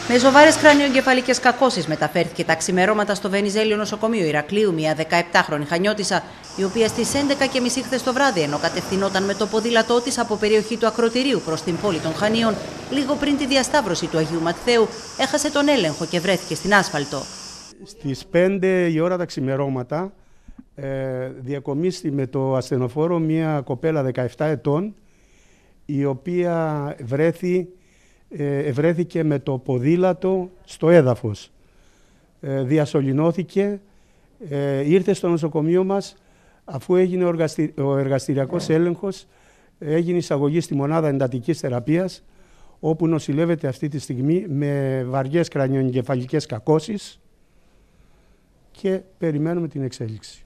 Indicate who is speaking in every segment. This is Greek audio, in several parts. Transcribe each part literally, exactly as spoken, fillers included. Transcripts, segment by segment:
Speaker 1: Με σοβαρές κρανιοεγκεφαλικές κακώσεις μεταφέρθηκε τα ξημερώματα στο Βενιζέλιο νοσοκομείο Ηρακλείου μια δεκαεπτάχρονη χανιώτισσα, η οποία στις έντεκα και μισή χθες το βράδυ, ενώ κατευθυνόταν με το ποδήλατό της από περιοχή του Ακροτηρίου προς την πόλη των Χανίων, λίγο πριν τη διασταύρωση του Αγίου Ματθαίου, έχασε τον έλεγχο και βρέθηκε στην άσφαλτο.
Speaker 2: Στις πέντε η ώρα τα ξημερώματα ε, διακομίστη με το ασθενοφόρο μια κοπέλα δεκαεπτά ετών, η οποία βρέθη βρέθηκε με το ποδήλατο στο έδαφος. Ε, διασωληνώθηκε, ε, ήρθε στο νοσοκομείο μας, αφού έγινε ο, εργαστη... ο εργαστηριακός έλεγχος, έγινε εισαγωγή στη μονάδα εντατικής θεραπείας, όπου νοσηλεύεται αυτή τη στιγμή με βαριές κρανιοεγκεφαλικές κακώσεις και περιμένουμε την εξέλιξη.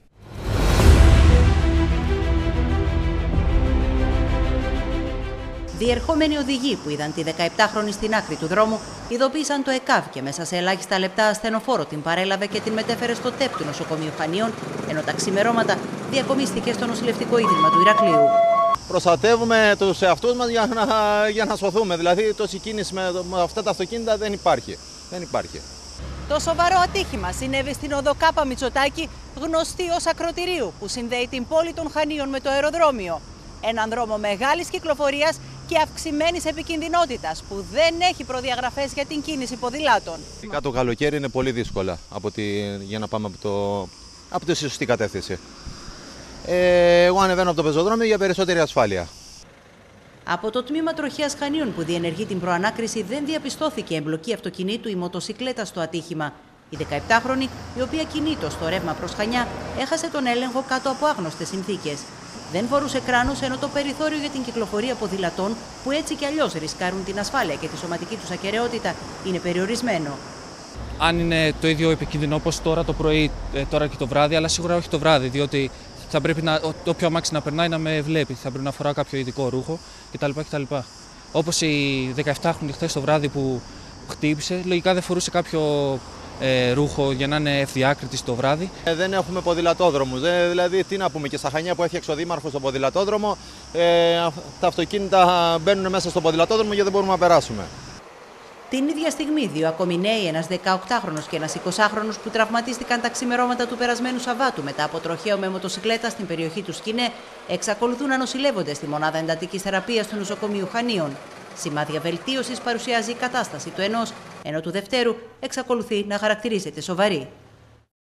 Speaker 1: Διερχόμενοι οδηγοί που είδαν τη δεκαεπτάχρονη στην άκρη του δρόμου ειδοποίησαν το ΕΚΑΒ και μέσα σε ελάχιστα λεπτά ασθενοφόρο την παρέλαβε και την μετέφερε στο ΤΕΠ του νοσοκομείου Χανίων, ενώ τα ξημερώματα διακομίστηκε στο νοσηλευτικό ίδρυμα του Ηρακλείου.
Speaker 3: Προστατεύουμε τους εαυτούς μας για να, για να σωθούμε. Δηλαδή, τόση κίνηση με, με αυτά τα αυτοκίνητα δεν υπάρχει. δεν υπάρχει.
Speaker 1: Το σοβαρό ατύχημα συνέβη στην οδό Κάπα Μητσοτάκη, γνωστή ως Ακροτηρίου, που συνδέει την πόλη των Χανίων με το αεροδρόμιο. Έναν δρόμο μεγάλης κυκλοφορίας και αυξημένης επικινδυνότητας που δεν έχει προδιαγραφές για την κίνηση ποδηλάτων.
Speaker 3: Το καλοκαίρι είναι πολύ δύσκολα από τη, για να πάμε από, το, από τη σωστή κατεύθυνση. Ε, εγώ ανεβαίνω από το πεζοδρόμιο για περισσότερη ασφάλεια.
Speaker 1: Από το τμήμα τροχέας Χανίων που διενεργεί την προανάκριση δεν διαπιστώθηκε εμπλοκή αυτοκινήτου ή μοτοσικλέτα στο ατύχημα. Η δεκαεπτάχρονη, η οποία κινείτο στο ρεύμα προς Χανιά, έχασε τον έλεγχο κάτω από άγνωστες συνθήκες. Δεν φορούσε κράνος, ενώ το περιθώριο για την κυκλοφορία ποδηλατών, που έτσι κι αλλιώς ρισκάρουν την ασφάλεια και τη σωματική τους ακεραιότητα, είναι περιορισμένο.
Speaker 4: Αν είναι το ίδιο επικίνδυνο όπως τώρα το πρωί, τώρα και το βράδυ, αλλά σίγουρα όχι το βράδυ, διότι θα πρέπει να, όποιο αμάξι να περνάει να με βλέπει, θα πρέπει να φορά κάποιο ειδικό ρούχο κτλ. κτλ. Όπως η δεκαεπτάχρονη χθες το βράδυ που χτύπησε, λογικά δεν φορούσε κάποιο ε, ρούχο για να είναι ευδιάκριτη το βράδυ.
Speaker 3: Ε, δεν έχουμε ποδηλατόδρομους. Ε, δηλαδή, τι να πούμε, και στα Χανιά που έφτιαξε ο Δήμαρχος στον ποδηλατόδρομο, ε, τα αυτοκίνητα μπαίνουν μέσα στο ποδηλατόδρομο και δεν μπορούμε να περάσουμε.
Speaker 1: Την ίδια στιγμή, δύο ακόμη νέοι, ένας δεκαοκτάχρονος και ένας εικοσάχρονος που τραυματίστηκαν τα ξημερώματα του περασμένου Σαββάτου μετά από τροχαίο με μοτοσικλέτα στην περιοχή του Σκινέ, εξακολουθούν να νοσηλεύονται στη μονάδα εντατικής θεραπείας του νοσοκομείου Χανίων. Σημάδια βελτίωσης παρουσιάζει η κατάσταση του ενός, ενώ του δευτέρου εξακολουθεί να χαρακτηρίζεται σοβαρή.